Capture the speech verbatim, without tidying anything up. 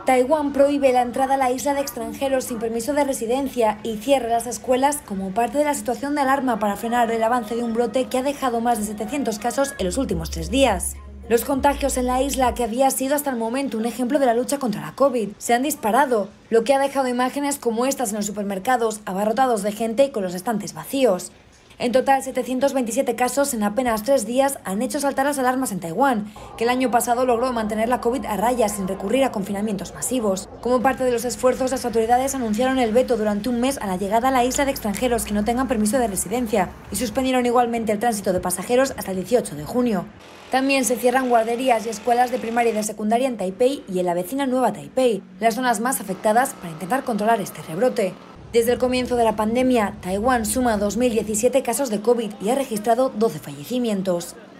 Taiwán prohíbe la entrada a la isla de extranjeros sin permiso de residencia y cierra las escuelas como parte de la situación de alarma para frenar el avance de un brote que ha dejado más de setecientos casos en los últimos tres días. Los contagios en la isla, que había sido hasta el momento un ejemplo de la lucha contra la COVID, se han disparado, lo que ha dejado imágenes como estas en los supermercados abarrotados de gente y con los estantes vacíos. En total, setecientos veintisiete casos en apenas tres días han hecho saltar las alarmas en Taiwán, que el año pasado logró mantener la COVID a raya sin recurrir a confinamientos masivos. Como parte de los esfuerzos, las autoridades anunciaron el veto durante un mes a la llegada a la isla de extranjeros que no tengan permiso de residencia y suspendieron igualmente el tránsito de pasajeros hasta el dieciocho de junio. También se cierran guarderías y escuelas de primaria y de secundaria en Taipei y en la vecina Nueva Taipei, las zonas más afectadas, para intentar controlar este rebrote. Desde el comienzo de la pandemia, Taiwán suma dos mil diecisiete casos de COVID y ha registrado doce fallecimientos.